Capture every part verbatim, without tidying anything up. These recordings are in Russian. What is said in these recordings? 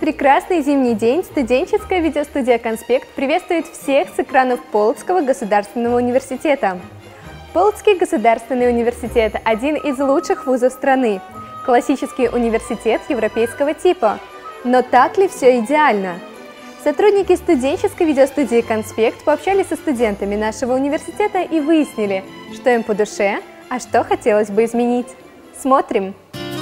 прекрасный зимний день студенческая видеостудия «Конспект» приветствует всех с экранов Полоцкого государственного университета. Полоцкий государственный университет – один из лучших вузов страны, классический университет европейского типа. Но так ли все идеально? Сотрудники студенческой видеостудии «Конспект» пообщались со студентами нашего университета и выяснили, что им по душе, а что хотелось бы изменить. Смотрим!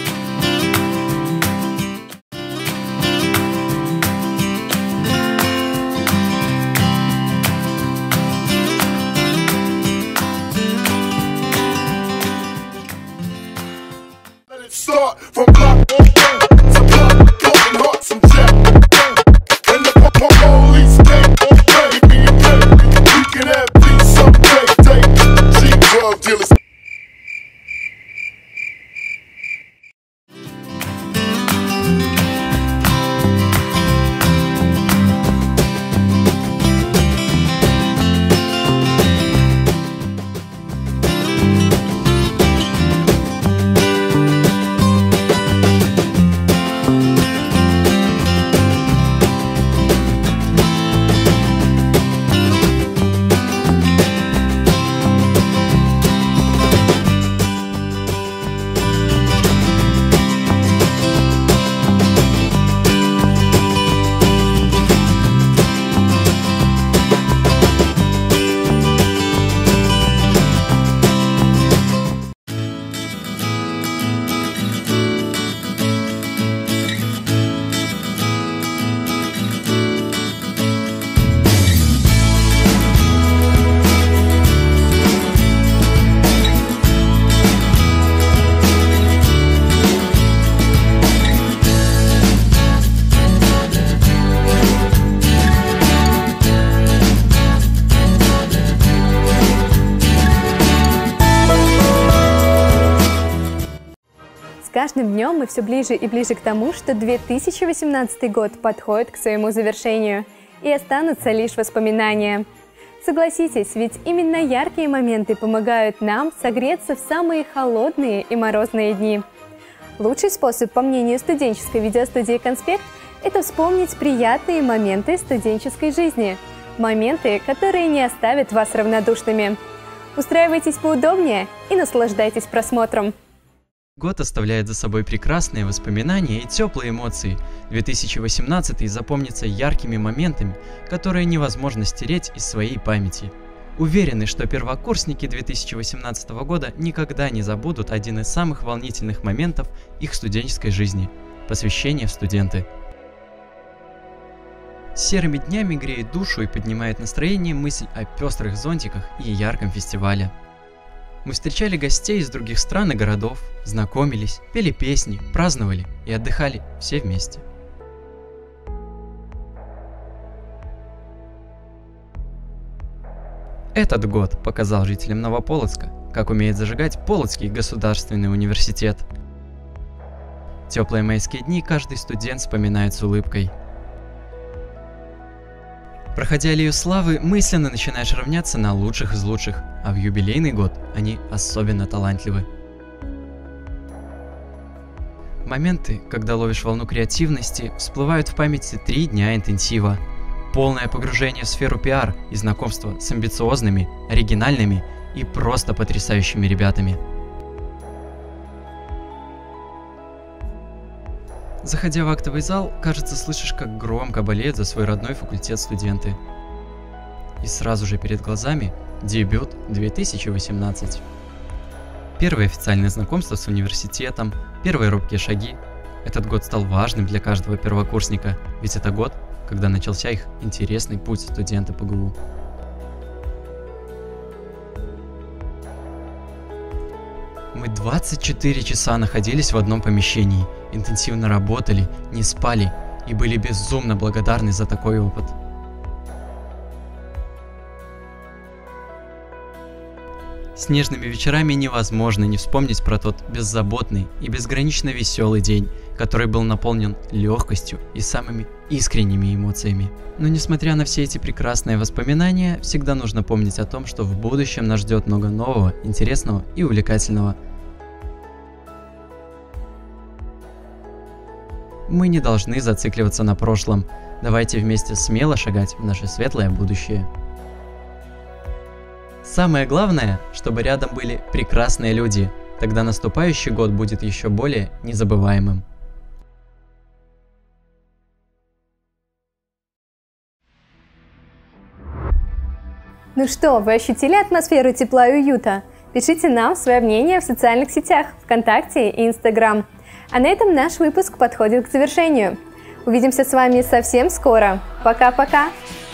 С каждым днем мы все ближе и ближе к тому, что две тысячи восемнадцатый год подходит к своему завершению, и останутся лишь воспоминания. Согласитесь, ведь именно яркие моменты помогают нам согреться в самые холодные и морозные дни. Лучший способ, по мнению студенческой видеостудии «Конспект», это вспомнить приятные моменты студенческой жизни, моменты, которые не оставят вас равнодушными. Устраивайтесь поудобнее и наслаждайтесь просмотром. Год оставляет за собой прекрасные воспоминания и теплые эмоции. две тысячи восемнадцатый запомнится яркими моментами, которые невозможно стереть из своей памяти. Уверены, что первокурсники две тысячи восемнадцатого года никогда не забудут один из самых волнительных моментов их студенческой жизни – посвящение в студенты. Серыми днями греет душу и поднимает настроение мысль о пестрых зонтиках и ярком фестивале. Мы встречали гостей из других стран и городов, знакомились, пели песни, праздновали и отдыхали все вместе. Этот год показал жителям Новополоцка, как умеет зажигать Полоцкий государственный университет. Теплые майские дни каждый студент вспоминает с улыбкой. Проходя аллею славы, мысленно начинаешь равняться на лучших из лучших, а в юбилейный год они особенно талантливы. Моменты, когда ловишь волну креативности, всплывают в памяти три дня интенсива. Полное погружение в сферу пиар и знакомство с амбициозными, оригинальными и просто потрясающими ребятами. Заходя в актовый зал, кажется, слышишь, как громко болеют за свой родной факультет студенты. И сразу же перед глазами дебют две тысячи восемнадцать. Первое официальное знакомство с университетом, первые робкие шаги. Этот год стал важным для каждого первокурсника, ведь это год, когда начался их интересный путь студента ПГУ. Мы двадцать четыре часа находились в одном помещении, интенсивно работали, не спали и были безумно благодарны за такой опыт. Снежными вечерами невозможно не вспомнить про тот беззаботный и безгранично веселый день, который был наполнен легкостью и самыми искренними эмоциями. Но несмотря на все эти прекрасные воспоминания, всегда нужно помнить о том, что в будущем нас ждет много нового, интересного и увлекательного. Мы не должны зацикливаться на прошлом. Давайте вместе смело шагать в наше светлое будущее. Самое главное, чтобы рядом были прекрасные люди. Тогда наступающий год будет еще более незабываемым. Ну что, вы ощутили атмосферу тепла и уюта? Пишите нам свое мнение в социальных сетях ВКонтакте и Инстаграм. А на этом наш выпуск подходит к завершению. Увидимся с вами совсем скоро. Пока-пока!